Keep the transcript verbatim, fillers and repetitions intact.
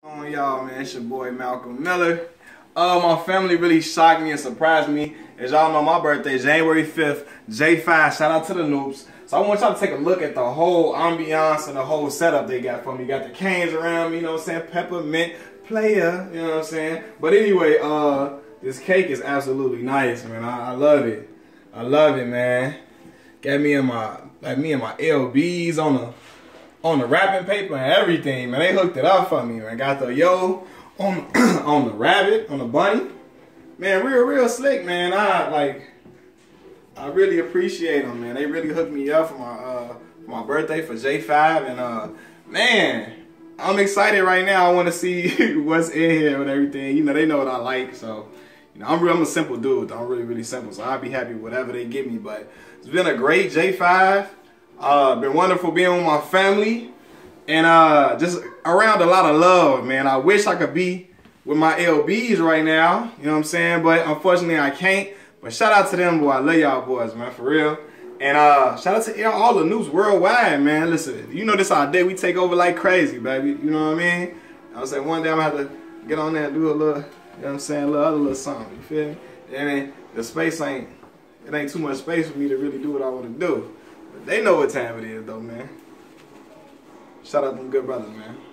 On y'all, man, it's your boy Malcolm Miller. Uh, my family really shocked me and surprised me. As y'all know, my birthday is January fifth, J five. Shout out to the Noobs. So I want y'all to take a look at the whole ambiance and the whole setup they got for me. Got the canes around me, you know what I'm saying? Peppermint player, you know what I'm saying? But anyway, uh, this cake is absolutely nice, man. I, I love it. I love it, man. Got me and my, like me and my L Bs on the on the wrapping paper and everything, man. They hooked it up for me, man. Got the yo on on the rabbit, on the bunny. Man, real, real slick, man. I like I really appreciate them, man. They really hooked me up for my uh for my birthday for J five, and uh man, I'm excited right now. I want to see what's in here and everything. You know, they know what I like, so you know, I'm real, I'm a simple dude. I'm really, really simple, so I'll be happy with whatever they give me. But it's been a great J five. Uh, been wonderful being with my family, and uh, just around a lot of love, man. I wish I could be with my L Bs right now, you know what I'm saying? But unfortunately, I can't. But shout out to them, boy. I love y'all boys, man, for real. And uh, shout out to all the Noobs worldwide, man. Listen, you know this our day. We take over like crazy, baby. You know what I mean? I was saying one day I'm gonna have to get on there and do a little, you know what I'm saying, a little other little something. You feel me? And then the space ain't, it ain't too much space for me to really do what I want to do. They know what time it is, though, man. Shout out to them good brothers, man.